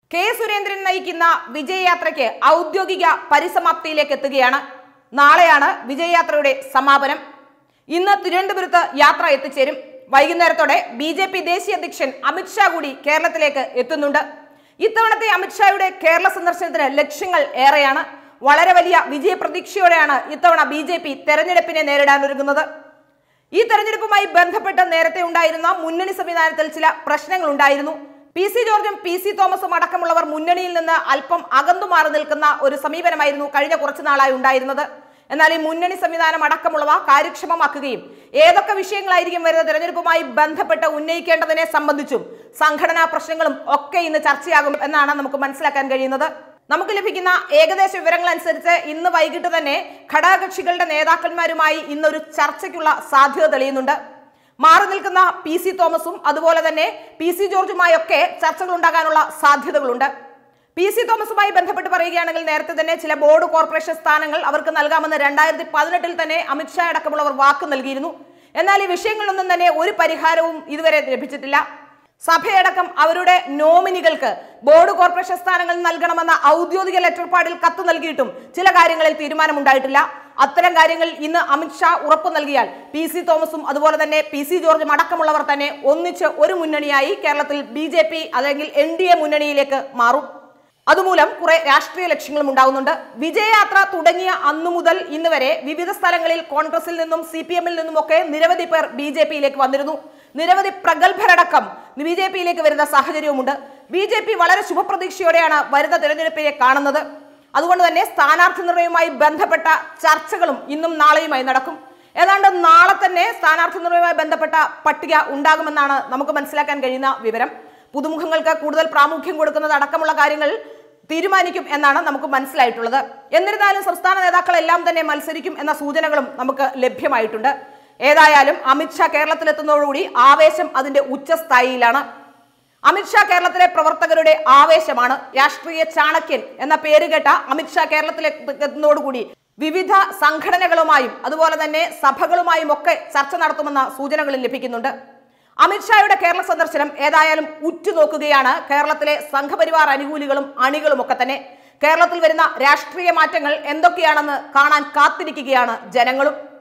K.Surendran നയിക്കുന്ന വിജയയാത്രയ്ക്ക് ഔദ്യോഗിക പരിസമാപ്തിയിലേക്ക് എത്തുകയാണ്. നാളെയാണ് വിജയയാത്രയുടെ സമാപനം. ഇന്ന് തിരുവനന്തപുരത്ത് യാത്ര എത്തിച്ചേരും. വൈകുന്നേരത്തോടെ BJP ദേശീയ അധ്യക്ഷൻ അമിത് ഷാ കൂടി കേരളത്തിലേക്ക് എത്തുന്നുണ്ട്. ഇത്തവണത്തെ അമിത് ഷായുടെ കേരള സന്ദർശനത്തിന് ലക്ഷ്യങ്ങൾ ഏറെയാണ്. വളരെ വലിയ വിജയപ്രതീക്ഷയോടെയാണ് ഇത്തവണ BJP തെരഞ്ഞെടുപ്പിനെ നേരിടാൻ ഒരുങ്ങുന്നത്. ഈ തെരഞ്ഞെടുപ്പുമായി ബന്ധപ്പെട്ട് നേരത്തെ ഉണ്ടായിരുന്ന മുന്നണി സംവിധാനത്തിൽ ചില പ്രശ്നങ്ങൾ ഉണ്ടായിരുന്നു. PC ജോർജും PC തോമസും അടക്കമുള്ളവർ മുന്നണിയിൽ നിന്ന് അല്പം അകന്നുമാറി നിൽക്കുന്ന ഒരു സമീപനമായിരുന്നു കഴിഞ്ഞ കുറച്ചു നാളായി ഉണ്ടായിരുന്നത്. എന്നാൽ ഈ മുന്നണി സംവിധാനം അടക്കമുള്ളവ കാര്യക്ഷമമാക്കുകയും ഏതൊക്കെ വിഷയങ്ങളായിരിക്കും വരുന്ന തെരഞ്ഞെടുപ്പുമായി ബന്ധപ്പെട്ട് ഉന്നയിക്കേണ്ടതിനെ സംബന്ധിച്ചും സംഘടനാ പ്രശ്നങ്ങളും ഒക്കെ ഇന്ന് ചർച്ചയാകും എന്നാണ് നമുക്ക് മനസ്സിലാക്കാൻ കഴിയുന്നത്. നമുക്ക് ലഭിക്കുന്ന ഏകദേശ വിവരങ്ങൾ അനുസരിച്ച് ഇന്ന് വൈകിട്ട് തന്നെ ഘടകകക്ഷികളുടെ നേതാക്കന്മാരുമായി ഇന്നൊരു ചർച്ചയ്ക്കുള്ള സാധ്യത തെളിയുന്നുണ്ട്. മാറി നിൽക്കുന്ന PC തോമസും അതുപോലെ തന്നെ PC ജോർജുമായൊക്കെ ചർച്ചകൾ ഉണ്ടാകാനുള്ള സാധ്യതകളുണ്ട്. PC തോമസുമായി ബന്ധപ്പെട്ട് പറയുകയാണെങ്കിൽ നേരത്തെ തന്നെ ചില ബോർഡ് കോർപ്പറേഷൻ സ്ഥാനങ്ങൾ അവർക്ക് നൽകാമെന്ന് 2018 തന്നെ അമിത് ഷാ അടക്കമുള്ളവർ വാക്ക് നൽകിയിരുന്നു. എന്നാൽ ഈ വിഷയങ്ങളിലൊന്നും തന്നെ ഒരു പരിഹാരവും ഇതുവരെ ലഭിച്ചിട്ടില്ല. സഭയടക്കം അവരുടെ നോമിനികൾക്ക് ബോർഡ് കോർപ്പറേഷൻ സ്ഥാനങ്ങൾ നൽകണമെന്ന ഔദ്യോഗിക ലെറ്റർ പാഡിൽ കത്ത് നൽകിയിട്ടും ചില കാര്യങ്ങളിൽ തീരുമാനമുണ്ടായിട്ടില്ല. അത്തരം കാര്യങ്ങൾ ഇന്ന് അമിത് ഷാ ഉറപ്പു നൽകിയാൽ PC തോമസും അതുപോലെ തന്നെ PC ജോർജും അടക്കമുള്ളവർ തന്നെ ഒന്നിച്ച് ഒരു മുന്നണിയായി കേരളത്തിൽ BJP അല്ലെങ്കിൽ NDA മുന്നണിയിലേക്ക് മാറും. അതുമൂലം കുറെ രാഷ്ട്രീയ ലക്ഷ്യങ്ങളും ഉണ്ടാകുന്നുണ്ട്. വിജയയാത്ര തുടങ്ങിയ അന്നു മുതൽ ഇന്ന് വരെ വിവിധ സ്ഥലങ്ങളിൽ കോൺഗ്രസിൽ നിന്നും CPM-ൽ നിന്നുമൊക്കെ നിരവധി പേർ BJP-യിലേക്ക് വന്നിരുന്നു. നിരവധി പ്രഗത്ഭരടക്കം BJP-യിലേക്ക് വരുന്ന സാഹചര്യവുമുണ്ട്. BJP വളരെ ശുഭപ്രതീക്ഷയോടെയാണ് വരുന്ന തെരഞ്ഞെടുപ്പിനെ കാണുന്നത്. അതുകൊണ്ട് തന്നെ സ്ഥാനാർത്ഥി നിർണയവുമായി ബന്ധപ്പെട്ട ചർച്ചകളും ഇന്നും നാളെയുമായി നടക്കും. ഏതാണ്ട് നാളെ തന്നെ സ്ഥാനാർത്ഥി നിർണയവുമായി ബന്ധപ്പെട്ട പട്ടിക ഉണ്ടാകുമെന്നാണ് നമുക്ക് മനസ്സിലാക്കാൻ കഴിയുന്ന വിവരം. പുതുമുഖങ്ങൾക്ക് കൂടുതൽ പ്രാമുഖ്യം കൊടുക്കുന്നത് അടക്കമുള്ള കാര്യങ്ങൾ തീരുമാനിക്കും എന്നാണ് നമുക്ക് മനസ്സിലായിട്ടുള്ളത്. എന്നിരുന്നാലും സംസ്ഥാന നേതാക്കളെല്ലാം തന്നെ മത്സരിക്കും എന്ന സൂചനകളും നമുക്ക് ലഭ്യമായിട്ടുണ്ട്. ഏതായാലും അമിത് ഷാ കേരളത്തിലെത്തുന്നതോടുകൂടി ആവേശം അതിന്റെ ഉച്ചസ്ഥായിയിലാണ്. അമിത് ഷാ കേരളത്തിലെ പ്രവർത്തകരുടെ ആവേശമാണ്. രാഷ്ട്രീയ ചാണക്യൻ എന്ന പേര് കേട്ട അമിത് ഷാ കേരളത്തിലെത്തുന്നതോടുകൂടി വിവിധ സംഘടനകളുമായും അതുപോലെ തന്നെ സഭകളുമായും ഒക്കെ ചർച്ച നടത്തുമെന്ന സൂചനകളും ലഭിക്കുന്നുണ്ട്. അമിത് ഷായുടെ കേരള സന്ദർശനം ഏതായാലും ഉറ്റുനോക്കുകയാണ് കേരളത്തിലെ സംഘപരിവാർ അനുകൂലികളും അണികളും ഒക്കെ തന്നെ. കേരളത്തിൽ വരുന്ന രാഷ്ട്രീയ മാറ്റങ്ങൾ എന്തൊക്കെയാണെന്ന് കാണാൻ കാത്തിരിക്കുകയാണ് ജനങ്ങളും.